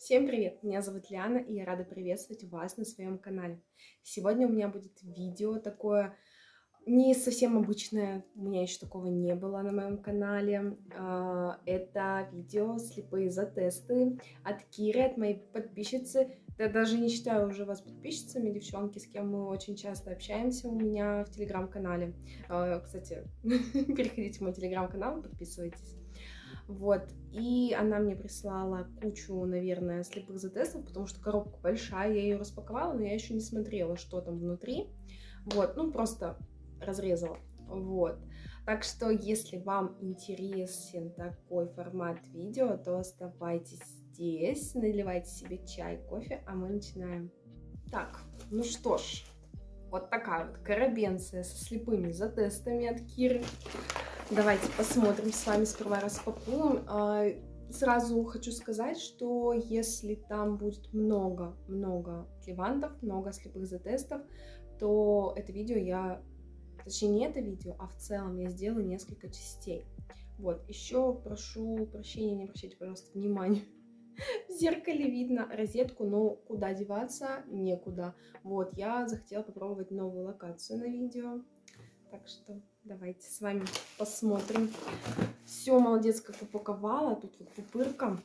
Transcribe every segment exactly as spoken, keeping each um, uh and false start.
Всем привет! Меня зовут Лиана, и я рада приветствовать вас на своем канале. Сегодня у меня будет видео такое не совсем обычное, у меня еще такого не было на моем канале. Это видео слепые затесты от Киры, от моей подписчицы. Я даже не считаю уже вас подписчицами, девчонки, с кем мы очень часто общаемся у меня в телеграм-канале. Кстати, переходите в мой телеграм-канал, подписывайтесь. Вот, и она мне прислала кучу, наверное, слепых затестов, потому что коробка большая, я ее распаковала, но я еще не смотрела, что там внутри. Вот, ну просто разрезала. Вот, так что, если вам интересен такой формат видео, то оставайтесь здесь, наливайте себе чай, кофе, а мы начинаем. Так, ну что ж, вот такая вот коробенция со слепыми затестами от Киры. Давайте посмотрим с вами, сперва распакуем. Сразу хочу сказать, что если там будет много-много левантов, много слепых затестов, то это видео я, точнее не это видео, а в целом я сделаю несколько частей. Вот, еще прошу прощения, не обращайте, пожалуйста, внимания. В зеркале видно розетку, но куда деваться некуда. Вот, я захотела попробовать новую локацию на видео. Так что давайте с вами посмотрим. Все, молодец, как упаковала. Тут вот пупырка.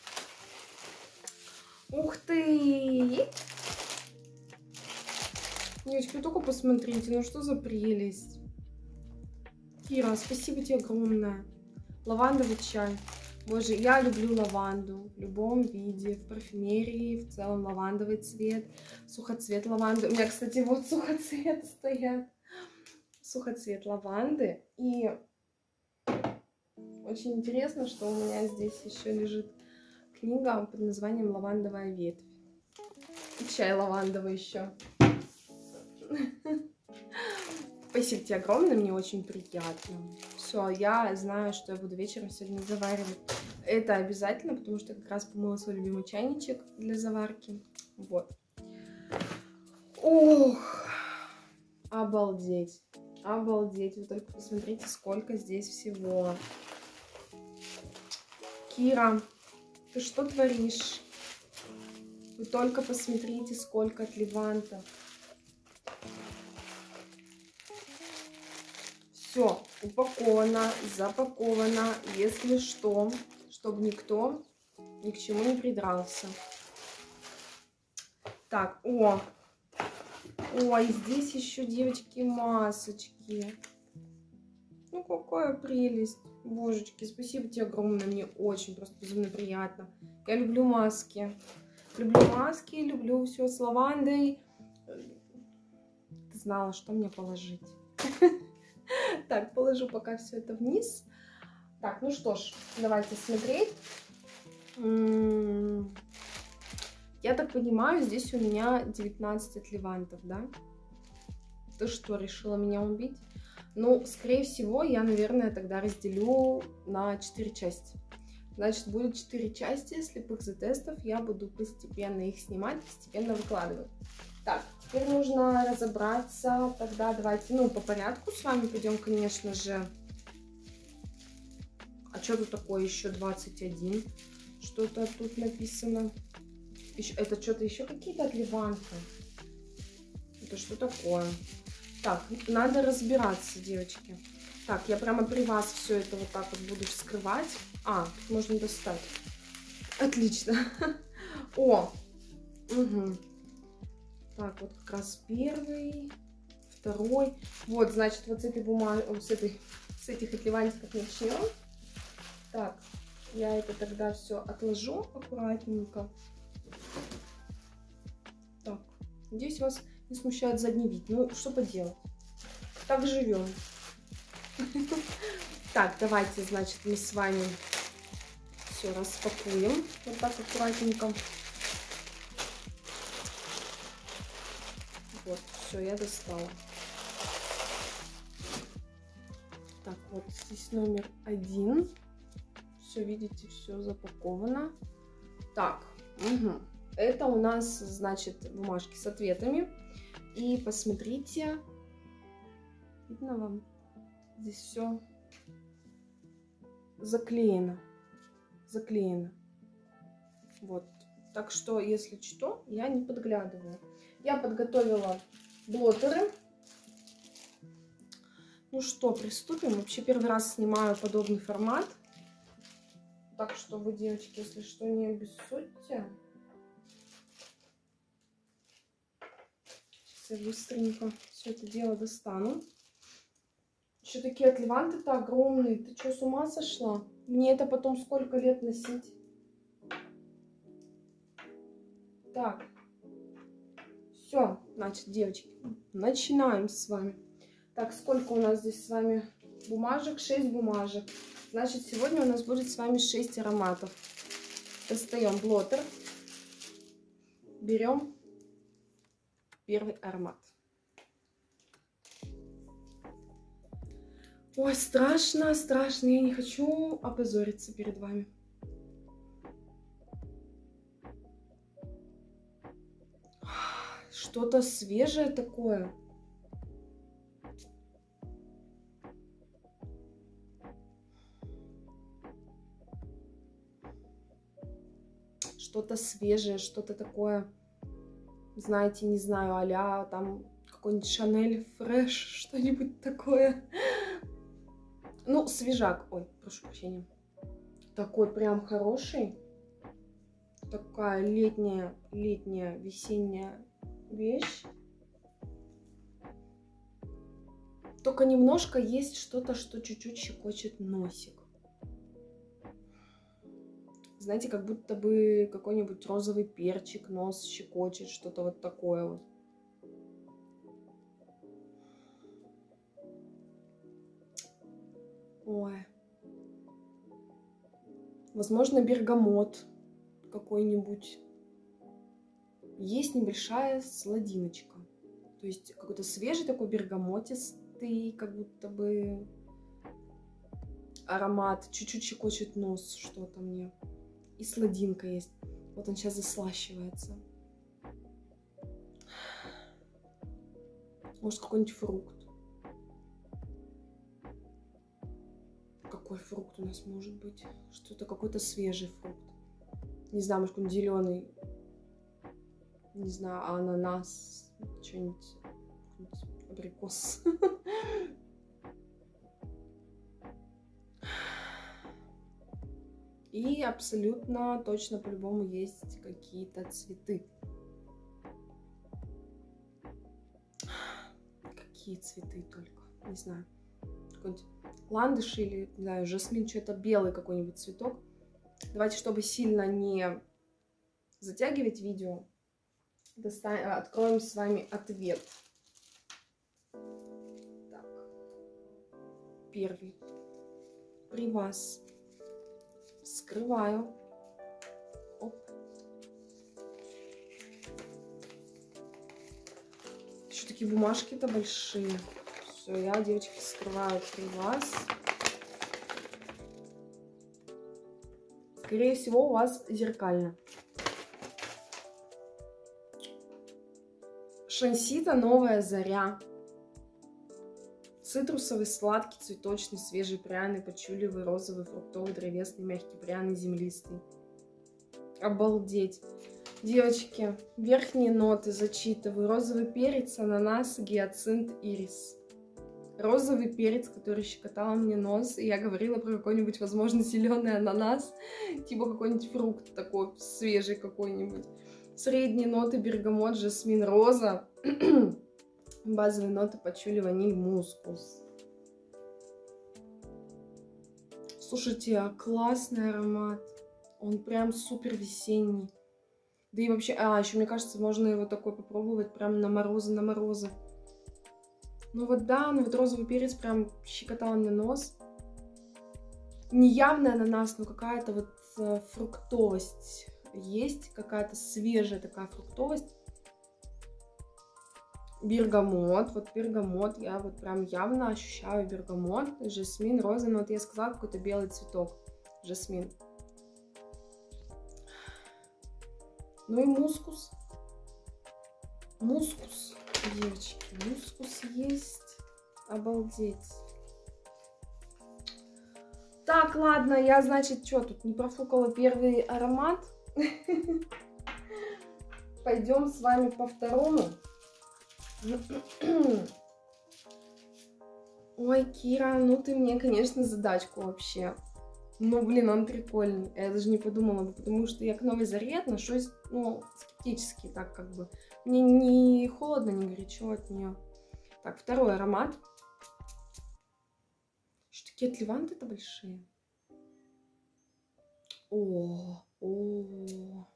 Ух ты! Девочки, вы только посмотрите, ну что за прелесть. Кира, спасибо тебе огромное. Лавандовый чай. Боже, я люблю лаванду в любом виде, в парфюмерии, в целом лавандовый цвет, сухоцвет лаванды. У меня, кстати, вот сухоцвет стоят. Сухоцвет лаванды. И очень интересно, что у меня здесь еще лежит книга под названием «Лавандовая ветвь». И чай лавандовый еще. Спасибо тебе огромное, мне очень приятно. Все, я знаю, что я буду вечером сегодня заваривать. Это обязательно, потому что я как раз помыла свой любимый чайничек для заварки. Вот. Ох, обалдеть. Обалдеть, вы только посмотрите, сколько здесь всего. Кира, ты что творишь? Вы только посмотрите, сколько от левантов. Все, упаковано, запаковано, если что, чтобы никто ни к чему не придрался. Так, о, ой, здесь еще, девочки, масочки. Ну, какая прелесть. Божечки, спасибо тебе огромное. Мне очень просто безумно приятно. Я люблю маски. Люблю маски, люблю все с лавандой. Ты знала, что мне положить. Так, положу пока все это вниз. Так, ну что ж, давайте смотреть. Я так понимаю, здесь у меня девятнадцать от левантов, да? Ты что, решила меня убить? Ну, скорее всего, я, наверное, тогда разделю на четыре части. Значит, будет четыре части слепых затестов. Я буду постепенно их снимать, постепенно выкладывать. Так, теперь нужно разобраться. Тогда давайте, ну, по порядку с вами пойдем, конечно же. А что тут такое еще двадцать один? Что-то тут написано. Еще, это что-то еще какие-то от леванта. Это что такое? Так, надо разбираться, девочки. Так, я прямо при вас все это вот так вот буду вскрывать. А, тут можно достать. Отлично. О, угу. Так, вот как раз первый, второй. Вот, значит, вот с этой бумаги, с, этой, с этих отливантиков начнем. Так, я это тогда все отложу аккуратненько. Так, надеюсь, вас не смущает задний вид. Ну, что поделать? Так живем. Так, давайте, значит, мы с вами все распакуем. Вот так аккуратненько. Вот, все, я достала. Так, вот здесь номер один. Все, видите, все запаковано. Так, угу. Это у нас, значит, бумажки с ответами. И посмотрите, видно вам? Здесь все заклеено. Заклеено. Вот. Так что, если что, я не подглядываю. Я подготовила блоттеры. Ну что, приступим. Вообще первый раз снимаю подобный формат. Так что вы, девочки, если что, не обессудьте. Сейчас я быстренько все это дело достану. Еще такие отливанты-то огромные. Ты что, с ума сошла? Мне это потом сколько лет носить? Так. Все, значит, девочки, начинаем с вами. Так, сколько у нас здесь с вами бумажек? шесть бумажек. Значит, сегодня у нас будет с вами шесть ароматов. Достаем блоттер. Берем первый аромат. Ой, страшно, страшно. Я не хочу опозориться перед вами. Что-то свежее такое. Что-то свежее, что-то такое, знаете, не знаю, а-ля там какой-нибудь Шанель Фреш, что-нибудь такое. Ну, свежак. Ой, прошу прощения. Такой прям хороший. Такая летняя, летняя, весенняя вещь. Только немножко есть что-то, что чуть-чуть щекочет носик. Знаете, как будто бы какой-нибудь розовый перчик нос щекочет, что-то вот такое вот. Ой. Возможно, бергамот какой-нибудь. Есть небольшая сладиночка. То есть какой-то свежий такой бергамотистый, как будто бы аромат. Чуть-чуть щекочет нос что-то мне. И сладинка есть. Вот он сейчас заслащивается. Может, какой-нибудь фрукт. Какой фрукт у нас может быть? Что-то, какой-то свежий фрукт. Не знаю, может, какой-нибудь зеленый. Не знаю, ананас. Что-нибудь. Абрикос. И абсолютно точно по-любому есть какие-то цветы. Какие цветы только? Не знаю. Какой-нибудь ландыш или, не знаю, жасмин, что-то белый какой-нибудь цветок. Давайте, чтобы сильно не затягивать видео, достанем, откроем с вами ответ. Так. Первый. При вас. Скрываю. Оп. Еще такие бумажки-то большие. Все, я, девочки, скрываю при вас. Скорее всего, у вас зеркально. Шансита «Новая заря». Цитрусовый, сладкий, цветочный, свежий, пряный, пачулевый, розовый, фруктовый, древесный, мягкий, пряный, землистый. Обалдеть. Девочки, верхние ноты зачитываю. Розовый перец, ананас, гиацинт, ирис. Розовый перец, который щекотал мне нос. И я говорила про какой-нибудь, возможно, зеленый ананас. Типа какой-нибудь фрукт такой, свежий какой-нибудь. Средние ноты бергамот, жасмин, роза. Базовые ноты пачули, ваниль, мускус. Слушайте, классный аромат. Он прям супер весенний. Да и вообще, а, еще мне кажется, можно его такой попробовать прям на морозы, на морозы. Ну вот да, ну вот розовый перец прям щекотал мне нос. Не явный ананас, но какая-то вот э, фруктовость есть. Какая-то свежая такая фруктовость. Бергамот, вот бергамот, я вот прям явно ощущаю бергамот, жасмин, роза, но вот я сказала, какой-то белый цветок, жасмин. Ну и мускус, мускус, девочки, мускус есть, обалдеть. Так, ладно, я, значит, что тут, не профукала первый аромат. пойдем с вами по второму. Ой, Кира, ну ты мне, конечно, задачку вообще. Ну, блин, он прикольный. Я даже не подумала бы, потому что я к Новой Заре отношусь, ну, скептически, так как бы. Мне не холодно, не горячо от нее. Так, второй аромат. Что такие отливанты-то большие? О, о.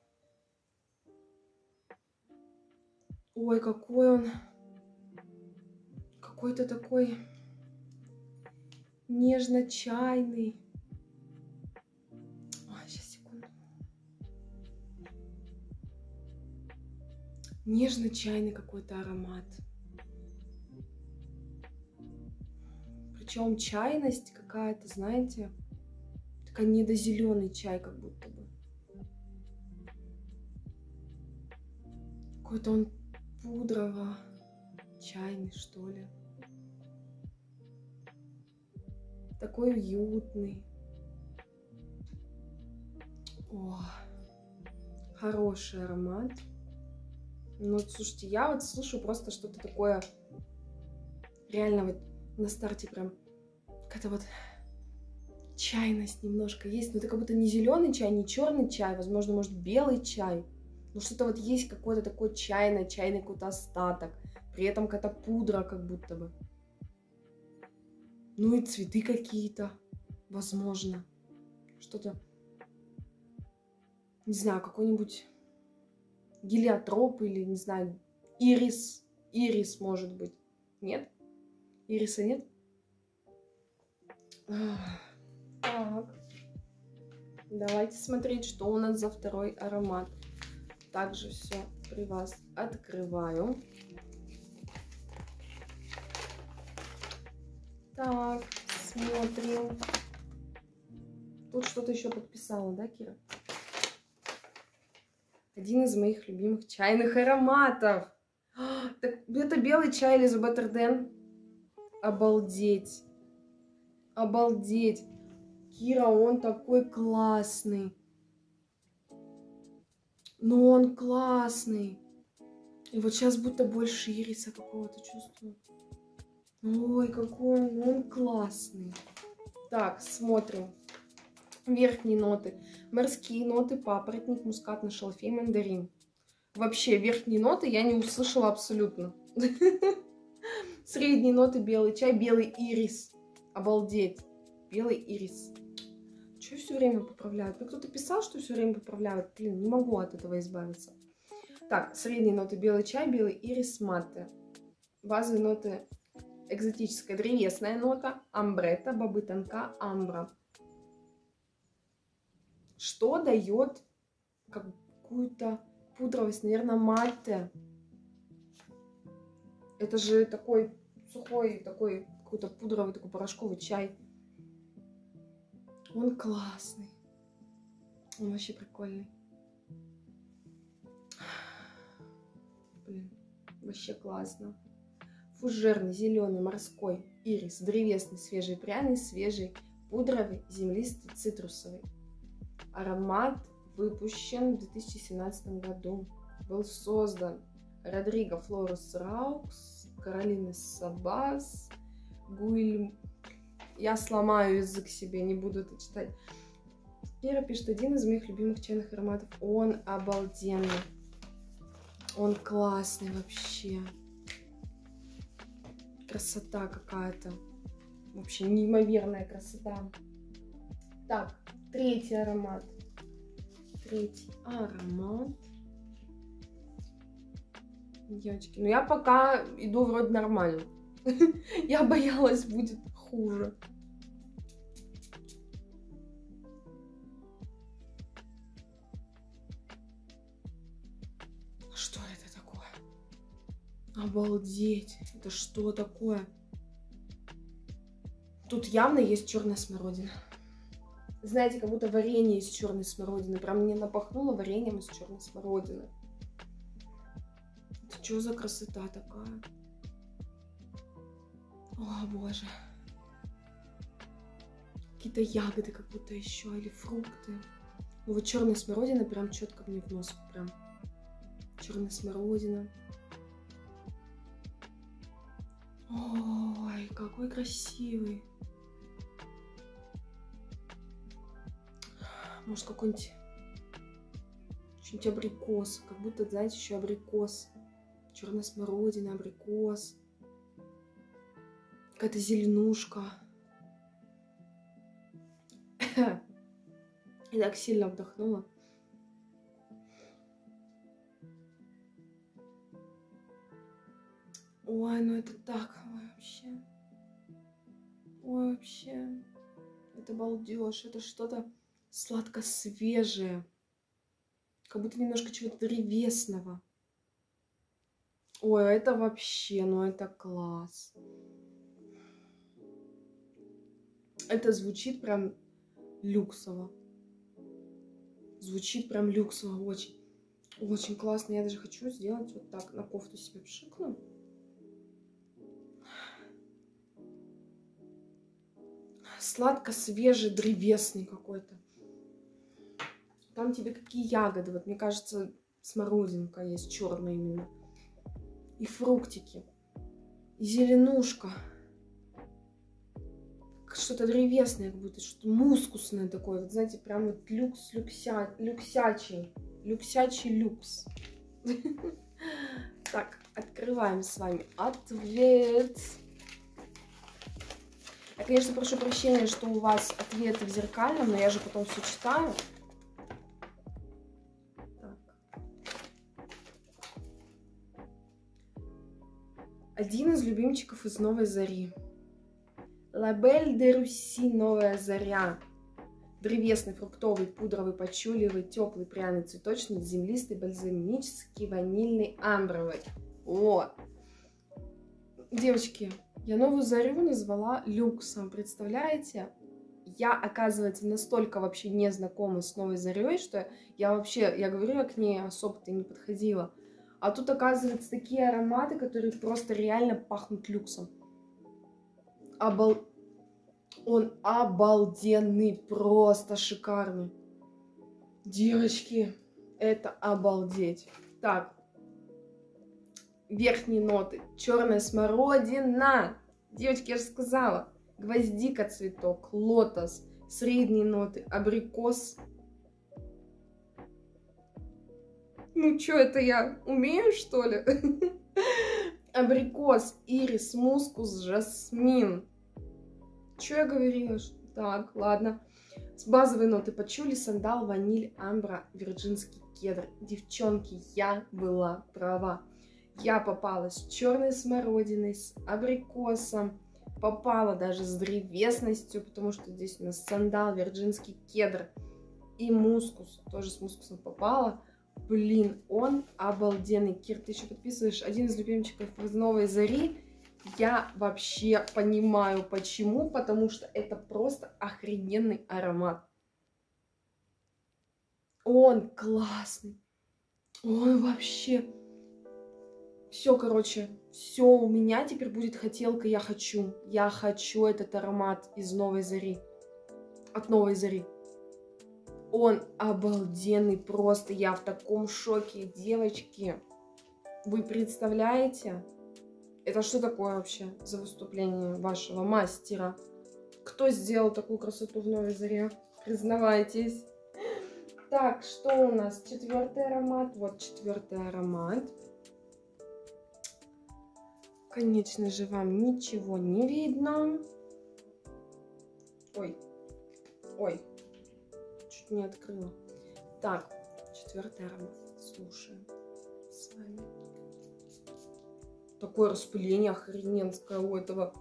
Ой, какой он. Какой-то такой нежно-чайный. Ой, сейчас, секунду. Нежно-чайный какой-то аромат. Причем чайность какая-то, знаете, такая недозеленый чай, как будто бы. Какой-то он пудрово-чайный, что ли. Такой уютный. О, хороший аромат. Ну, слушайте, я вот слышу просто что-то такое, реально вот на старте прям какая-то вот чайность немножко есть. Но это как будто не зеленый чай, не черный чай, возможно, может, белый чай. Но что-то вот есть какой-то такой чайный, чайный какой-то остаток. При этом какая-то пудра как будто бы. Ну и цветы какие-то, возможно. Что-то, не знаю, какой-нибудь гелиотроп или, не знаю, ирис. Ирис, может быть. Нет? Ириса нет? Так. Давайте смотреть, что у нас за второй аромат. Также все при вас открываю. Так, смотрим. Тут что-то еще подписала, да, Кира? Один из моих любимых чайных ароматов. Так, это белый чай Элизабет Арден. Обалдеть. Обалдеть. Кира, он такой классный. Ну, он классный. И вот сейчас будто больше ириса какого-то чувствую. Ой, какой он, он классный. Так, смотрим. Верхние ноты. Морские ноты, папоротник, мускатный шалфей, мандарин. Вообще, верхние ноты я не услышала абсолютно. Средние ноты, белый чай, белый ирис. Обалдеть. Белый ирис. Что все время поправляют? Мне кто-то писал, что все время поправляют. Блин, не могу от этого избавиться. Так, средние ноты, белый чай, белый ирис, матте. Базовые ноты. Экзотическая древесная нота, амбретта, бобы тонка, амбра. Что дает какую-то пудровость? Наверное, матте. Это же такой сухой, такой какой-то пудровый, такой порошковый чай. Он классный. Он вообще прикольный. Блин, вообще классно. Фужерный, зеленый, морской, ирис, древесный, свежий, пряный, свежий, пудровый, землистый, цитрусовый. Аромат выпущен в две тысячи семнадцатом году. Был создан Родриго Флорес Раукс, Каролина Сабас, Гуиль... Я сломаю язык себе, не буду это читать. Кира пишет, один из моих любимых чайных ароматов. Он обалденный. Он классный вообще. Красота какая-то. Вообще неимоверная красота. Так, третий аромат. Третий аромат. Девочки, ну я пока иду вроде нормально. Я боялась, будет хуже. Что это такое? Обалдеть. Это что такое? Тут явно есть черная смородина. Знаете, как будто варенье из черной смородины. Прям мне напахнуло вареньем из черной смородины. Это что за красота такая? О, боже. Какие-то ягоды как будто еще, или фрукты. Ну вот черная смородина прям четко мне в нос. Прям черная смородина. Ой, какой красивый. Может, какой-нибудь что-нибудь абрикос. Как будто, знаете, еще абрикос. Черная смородина, абрикос. Какая-то зеленушка. Я так сильно вдохнула. Ой, ну это так вообще. Ой, вообще. Это балдеж. Это что-то сладко-свежее. Как будто немножко чего-то древесного. Ой, это вообще, ну это класс. Это звучит прям люксово. Звучит прям люксово очень. Очень классно. Я даже хочу сделать вот так. На кофту себе пшикну. Сладко-свежий, древесный какой-то. Там тебе какие ягоды. Вот мне кажется, смородинка есть черная именно. И фруктики. И зеленушка. Что-то древесное, как будто что-то мускусное такое. Вот знаете, прям вот люкс, люкся, люксячий. Люксячий люкс. Так, открываем с вами ответ. Я, конечно, прошу прощения, что у вас ответы в зеркальном, но я же потом все читаю. Так. Один из любимчиков из Новой Зари. La Belle de Russie, Новая Заря. Древесный, фруктовый, пудровый, пачулевый, теплый, пряный, цветочный, землистый, бальзамический, ванильный, амбровый. О! Девочки, я Новую Зарю назвала люксом, представляете? Я, оказывается, настолько вообще не знакома с Новой Зарей, что я вообще, я говорю, я к ней особо-то не подходила. А тут, оказывается, такие ароматы, которые просто реально пахнут люксом. Обал... Он обалденный, просто шикарный. Девочки, это обалдеть. Так. Верхние ноты. Черная смородина. Девочки, я же сказала. Гвоздика цветок, лотос. Средние ноты. Абрикос. Ну, что это я умею, что ли? Абрикос, ирис, мускус, жасмин. Что я говорила? Так, ладно. С базовой ноты пачули, сандал, ваниль, амбра, вирджинский кедр. Девчонки, я была права. Я попала с черной смородиной, с абрикосом, попала даже с древесностью, потому что здесь у нас сандал, вирджинский кедр и мускус. Тоже с мускусом попала. Блин, он обалденный. Кир, ты еще подписываешь? Один из любимчиков из Новой Зари. Я вообще понимаю, почему. Потому что это просто охрененный аромат. Он классный. Он вообще... Все, короче, все у меня теперь будет хотелка, я хочу. Я хочу этот аромат из Новой Зари. От Новой Зари. Он обалденный просто. Я в таком шоке, девочки. Вы представляете? Это что такое вообще за выступление вашего мастера? Кто сделал такую красоту в Новой Заре? Признавайтесь. Так, что у нас? Четвертый аромат. Вот четвертый аромат. Конечно же, вам ничего не видно. Ой, ой, чуть не открыла. Так, четвертый аромат. Слушаем с вами. Такое распыление охрененское у этого.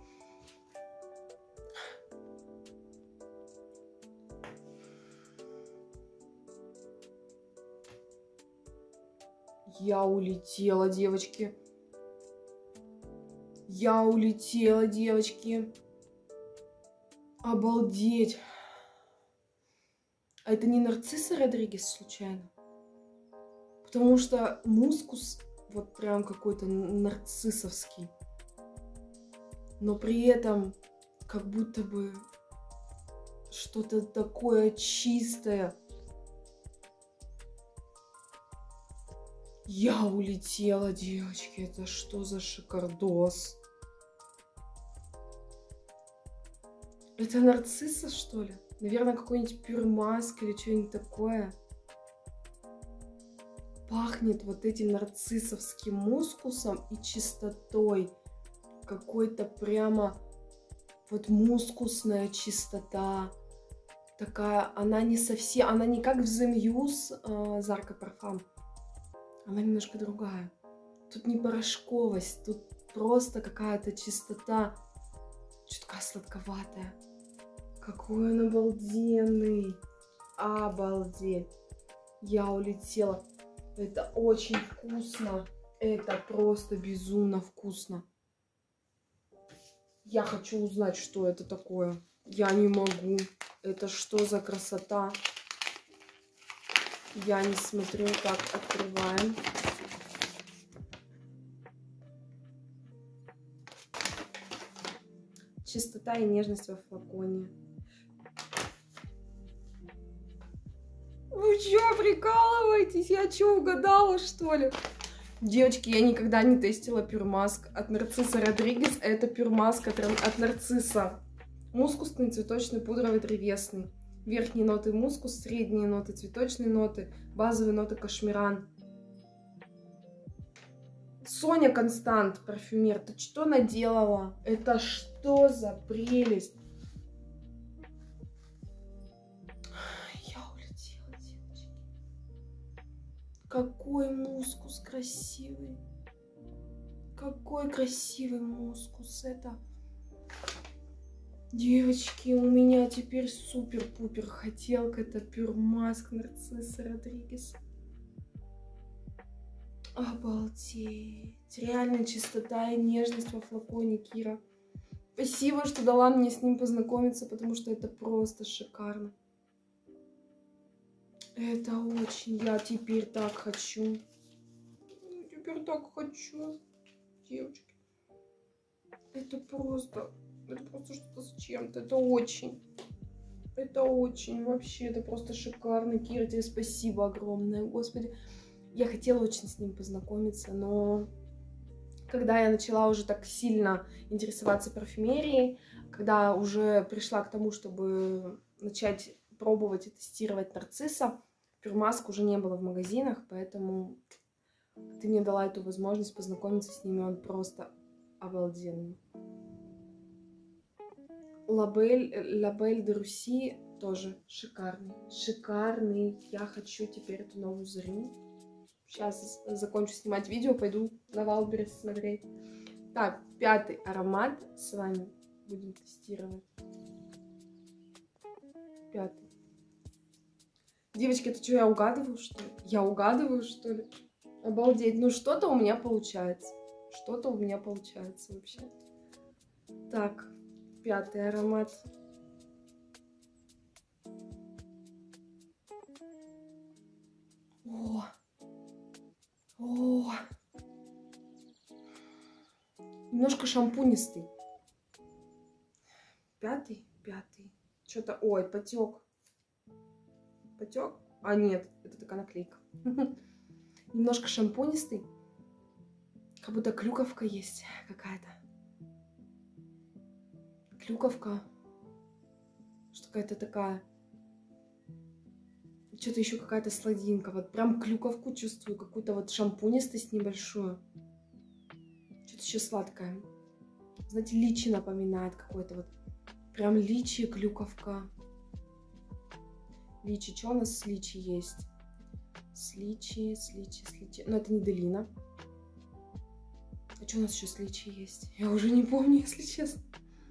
Я улетела, девочки. Я улетела, девочки. Обалдеть. А это не нарцисса Родригес случайно? Потому что мускус вот прям какой-то нарциссовский. Но при этом как будто бы что-то такое чистое. Я улетела, девочки. Это что за шикардос? Это нарцисса, что ли? Наверное, какой-нибудь пюрмаск или что-нибудь такое. Пахнет вот этим нарциссовским мускусом и чистотой. Какой-то прямо вот мускусная чистота. Такая, она не совсем, она не как в The Muse э, Зарка Парфам. Она немножко другая. Тут не порошковость, тут просто какая-то чистота. Чутка сладковатая. Какой он обалденный. Обалдеть. Я улетела. Это очень вкусно. Это просто безумно вкусно. Я хочу узнать, что это такое. Я не могу. Это что за красота? Я не смотрю. Так, открываем. Чистота и нежность во флаконе. Вы чё, прикалываетесь? Я чё, угадала, что ли? Девочки, я никогда не тестила пюрмаск от Нарцисса Родригес. Это пюрмаск от, от Нарцисса. Мускусный, цветочный, пудровый, древесный. Верхние ноты мускус, средние ноты цветочные ноты, базовые ноты кашмиран. Соня Констант, парфюмер, ты что наделала? Это что за прелесть? Я улетела, девочки. Какой мускус красивый. Какой красивый мускус. Это... Девочки, у меня теперь супер-пупер хотелка. Это пюрмаск Нарцисса Родригес. Обалдеть. Реально чистота и нежность во флаконе, Кира. Спасибо, что дала мне с ним познакомиться, потому что это просто шикарно. Это очень... Я теперь так хочу. Теперь так хочу. Девочки. Это просто... Это просто что-то с чем-то. Это очень. Это очень. Вообще, это просто шикарно. Кира, тебе спасибо огромное. Господи. Я хотела очень с ним познакомиться, но когда я начала уже так сильно интересоваться парфюмерией, когда уже пришла к тому, чтобы начать пробовать и тестировать Нарцисса, пюрмаск уже не было в магазинах, поэтому ты мне дала эту возможность познакомиться с ними. Он просто обалденный. Лабель, Лабель де Руси тоже шикарный. Шикарный. Я хочу теперь эту новую зарю. Сейчас закончу снимать видео, пойду на Вайлдберрис смотреть. Так, пятый аромат с вами будем тестировать. Пятый. Девочки, это что, я угадываю, что ли? Я угадываю, что ли? Обалдеть. Ну, что-то у меня получается. Что-то у меня получается вообще. Так. Пятый аромат. О! О! Немножко шампунистый. Пятый? Пятый. Что-то... Ой, потек. Потек? А, нет, это такая наклейка. Немножко шампунистый. Как будто клюковка есть какая-то. Клюковка. Что какая-то такая. Что-то еще какая-то сладинка. Вот прям клюковку чувствую. Какую-то вот шампунистость небольшую. Что-то еще сладкое. Знаете, личи напоминает какой-то вот. Прям личи, клюковка. Личи. Что у нас с личи есть? С личи, с личи, с личи. Но это не Делина. А что у нас еще с личи есть? Я уже не помню, если честно.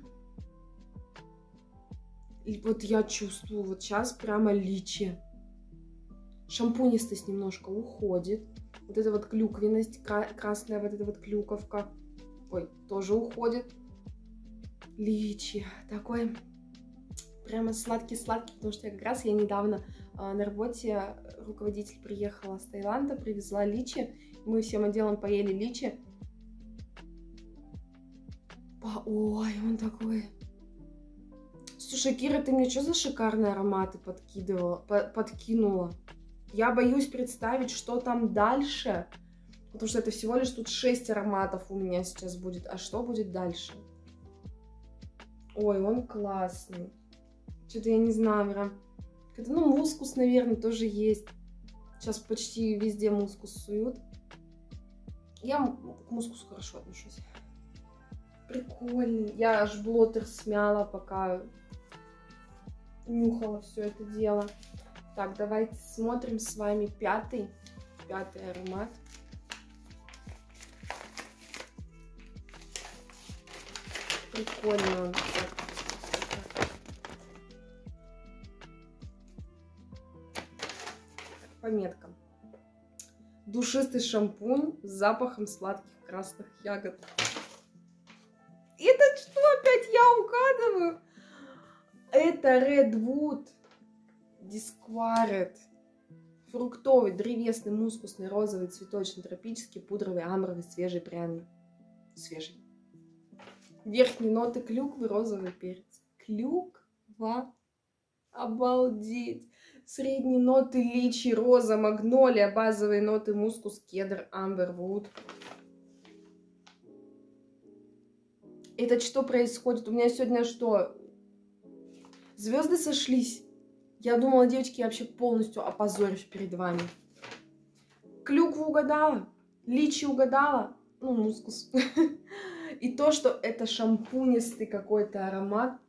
И вот я чувствую вот сейчас прямо личи. Шампунистость немножко уходит. Вот эта вот клюквенность, красная вот эта вот клюковка. Ой, тоже уходит. Личи. Такой прямо сладкий-сладкий, потому что я как раз я недавно э, на работе, руководитель приехала с Таиланда, привезла личи. Мы всем отделом поели личи. Ой, он такой... Слушай, Кира, ты мне что за шикарные ароматы подкидывала, по подкинула? Я боюсь представить, что там дальше. Потому что это всего лишь тут шесть ароматов у меня сейчас будет. А что будет дальше? Ой, он классный. Что-то я не знаю, прям... Это, ну, мускус, наверное, тоже есть. Сейчас почти везде мускус суют. Я к мускусу хорошо отношусь. Прикольный. Я аж блотер смяла, пока нюхала все это дело. Так, давайте смотрим с вами пятый. Пятый аромат. Прикольный он. Пометка. Душистый шампунь с запахом сладких красных ягод. Это что опять я угадываю? Это Redwood Disquared. Фруктовый, древесный, мускусный, розовый, цветочный, тропический, пудровый, амбровый, свежий, пряный. Свежий. Верхние ноты клюквы, розовый перец. Клюква. Обалдеть. Средние ноты личи, роза, магнолия, базовые ноты мускус, кедр, амбервуд. Это что происходит? У меня сегодня что? Звезды сошлись? Я думала, девочки, я вообще полностью опозорюсь перед вами. Клюкву угадала, личи угадала, ну, мускус. И то, что это шампунистый какой-то аромат.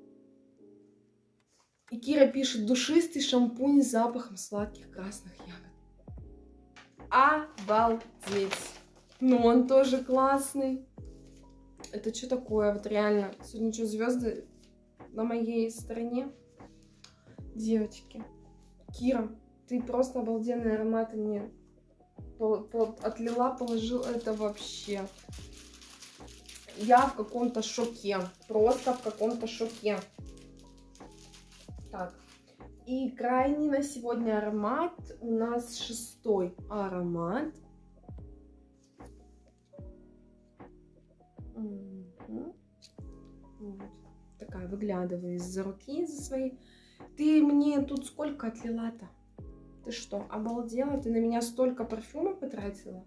И Кира пишет, душистый шампунь с запахом сладких красных ягод. Обалдеть. Ну, он тоже классный. Это что такое? Вот реально. Сегодня что, звезды на моей стороне? Девочки. Кира, ты просто обалденные ароматы мне отлила, положила. Это вообще... Я в каком-то шоке. Просто в каком-то шоке. Так, и крайний на сегодня аромат, у нас шестой аромат. Угу. Вот. Такая, выглядываю из-за руки, из-за своей. Ты мне тут сколько отлила-то? Ты что, обалдела? Ты на меня столько парфюма потратила?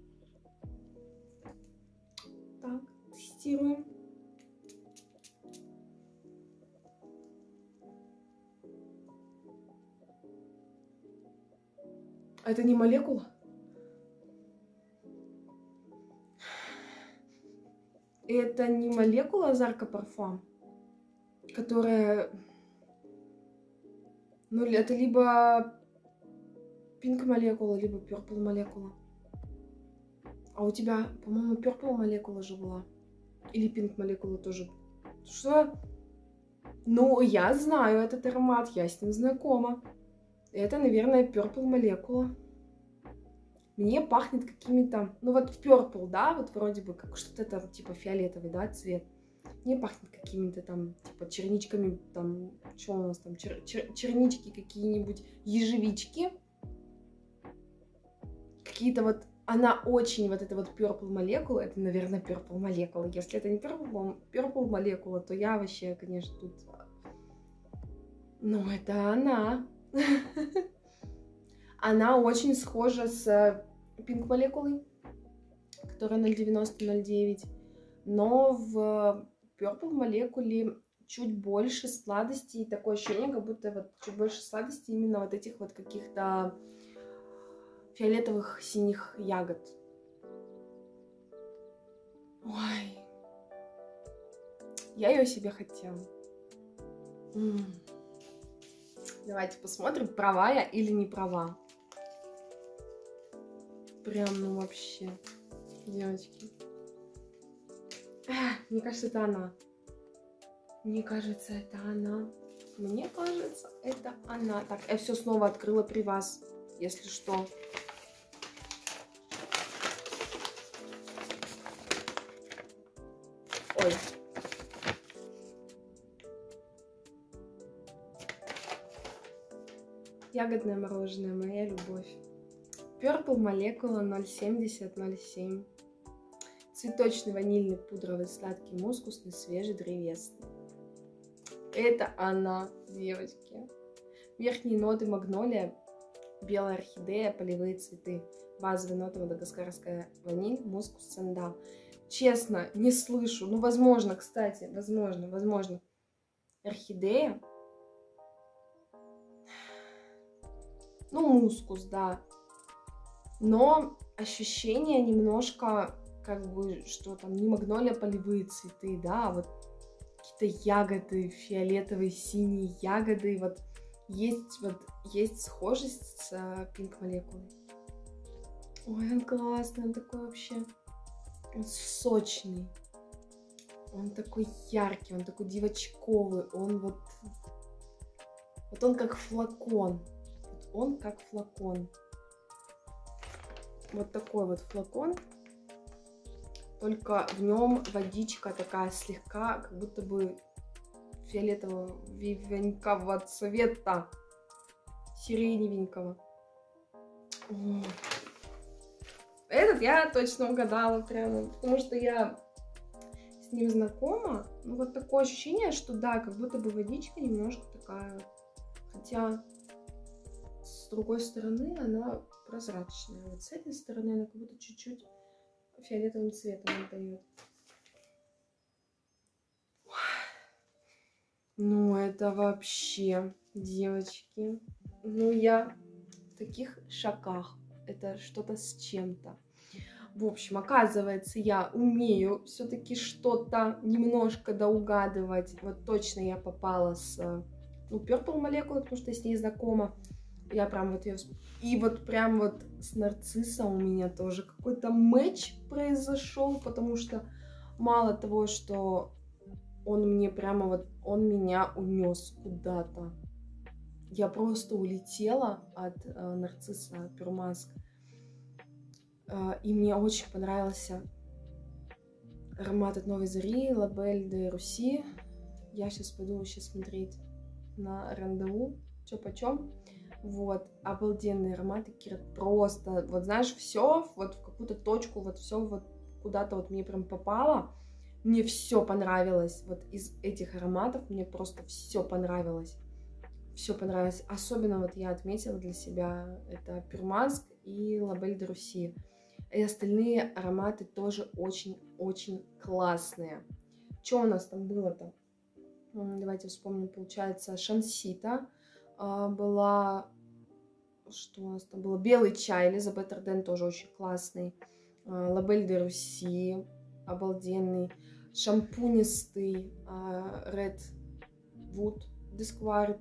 Так, тестируем. Это не молекула? Это не молекула Зарка Парфюм, которая... Ну, это либо пинк молекула, либо purple молекула. А у тебя, по-моему, purple молекула же была. Или пинк молекула тоже. Что? Ну, я знаю этот аромат, я с ним знакома. Это, наверное, purple молекула. Мне пахнет какими-то... Ну, вот purple, да, вот вроде бы как что-то там, типа фиолетовый, да, цвет. Мне пахнет какими-то там, типа, черничками, там, что у нас там, чер чер чернички какие-нибудь, ежевички. Какие-то вот... Она очень, вот эта вот purple молекула, это, наверное, purple молекула. Если это не purple, purple молекула, то я вообще, конечно, тут... Ну, это она. Она очень схожа с пинк молекулой, которая ноль девяносто ноль девять, но в purple молекуле чуть больше сладостей, такое ощущение, как будто вот чуть больше сладостей именно вот этих вот каких-то фиолетовых синих ягод. Ой, я ее себе хотела. М-м. Давайте посмотрим, права я или не права. Прям, ну вообще, девочки. Эх, мне кажется, это она. Мне кажется, это она. Мне кажется, это она. Так, я все снова открыла при вас, если что. Ой. Ягодное мороженое, моя любовь. Purple молекула ноль семьдесят ноль семь. Цветочный, ванильный, пудровый, сладкий, мускусный, свежий, древесный. Это она, девочки. Верхние ноты магнолия, белая орхидея, полевые цветы. Базовые ноты: мадагаскарская ваниль, мускус, сандал. Честно, не слышу. Ну, возможно, кстати, возможно, возможно. Орхидея. Ну, мускус, да. Но ощущение немножко, как бы, что там не магнолия, полевые цветы, да, а вот какие-то ягоды, фиолетовые, синие ягоды. Вот есть, вот есть схожесть с Pink молекулой. Ой, он классный, он такой вообще, он сочный, он такой яркий, он такой девочковый, он вот, вот он как флакон, вот он как флакон. Вот такой вот флакон, только в нем водичка такая слегка, как будто бы фиолетового, вивенького цвета, сиреневенького. О. Этот я точно угадала прямо, потому что я с ним знакома. Ну, вот такое ощущение, что да, как будто бы водичка немножко такая, хотя с другой стороны она прозрачная. Вот с этой стороны она как будто чуть-чуть фиолетовым цветом отдает. Ну, это вообще, девочки, ну я в таких шоках. Это что-то с чем-то. В общем, оказывается, я умею все-таки что-то немножко доугадывать. Вот точно я попала с, ну, Purple молекулой, потому что я с ней знакома. Я прям вот ее... И вот прям вот с нарциссом у меня тоже какой-то матч произошел, потому что мало того, что он мне прямо вот, он меня унес куда-то. Я просто улетела от э, нарцисса Pure э, и мне очень понравился аромат от Новой Зари, Label de Russie. Я сейчас пойду вообще смотреть на рандеву, чё почем. Вот, обалденные ароматы, Кира, просто, вот знаешь, все вот в какую-то точку, вот все вот куда-то вот мне прям попало. Мне все понравилось, вот из этих ароматов мне просто все понравилось. Все понравилось. Особенно вот я отметила для себя это Pure и Label de Russie. И остальные ароматы тоже очень-очень классные. Что у нас там было-то? Давайте вспомним. Получается, Шансита была... Что у нас там было? Белый чай, Elizabeth Arden тоже очень классный. Label de Russie обалденный. Шампунистый Red Wood Disquared.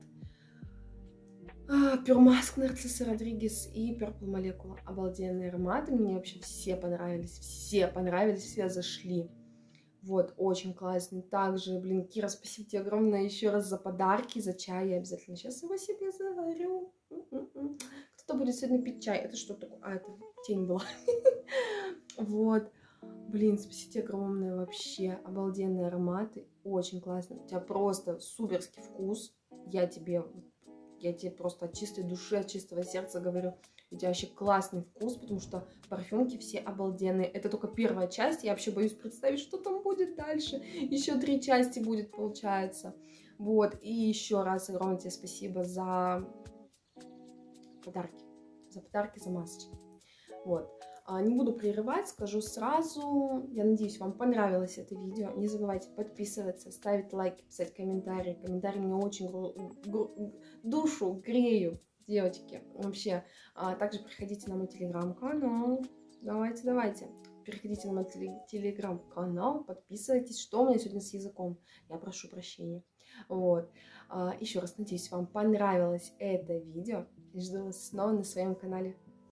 Pure Musk, Нарцисса Родригес и Purple молекула. Обалденные ароматы. Мне вообще все понравились. Все понравились, все зашли. Вот, очень классный. Также, блин, Кира, спасибо тебе огромное еще раз за подарки, за чай. Я обязательно сейчас его себе заварю. Кто-то будет сегодня пить чай. Это что такое? А, это тень была. Вот. Блин, спасибо тебе огромное вообще. Обалденные ароматы. Очень классно. У тебя просто суперский вкус. Я тебе... Я тебе просто от чистой души, от чистого сердца говорю, у тебя вообще классный вкус, потому что парфюмки все обалденные. Это только первая часть, я вообще боюсь представить, что там будет дальше. Еще три части будет, получается. Вот, и еще раз огромное тебе спасибо за подарки. За подарки, за масочки. Вот. Не буду прерывать, скажу сразу. Я надеюсь, вам понравилось это видео. Не забывайте подписываться, ставить лайки, писать комментарии. Комментарии мне очень душу греют, девочки. Вообще. Также приходите на мой телеграм-канал. Давайте, давайте. Переходите на мой телеграм-канал, подписывайтесь. Что у меня сегодня с языком? Я прошу прощения. Вот. Еще раз надеюсь, вам понравилось это видео. И жду вас снова на своем канале.